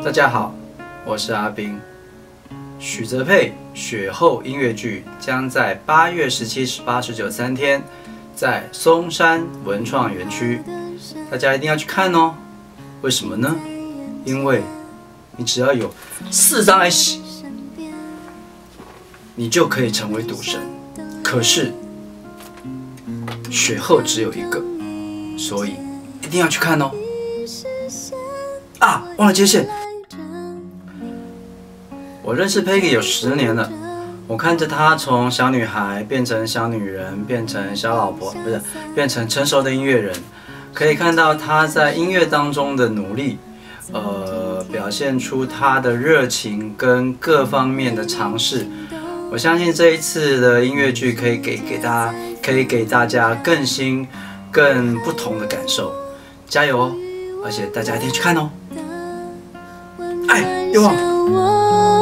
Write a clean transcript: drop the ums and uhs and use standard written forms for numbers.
大家好，我是阿斌。许哲佩雪后音乐剧将在8月17、18、19 3天在松山文创园区，大家一定要去看哦。为什么呢？因为你只要有4张 S， 你就可以成为赌神。可是雪后只有1个，所以一定要去看哦。啊，忘了接线。我认识 Peggy 有10年了，我看着她从小女孩变成小女人，变成小老婆，不是变成成熟的音乐人，可以看到她在音乐当中的努力，表现出她的热情跟各方面的尝试。我相信这一次的音乐剧可以给大家更新、更不同的感受，加油哦！而且大家一定去看哦！哎，别忘了。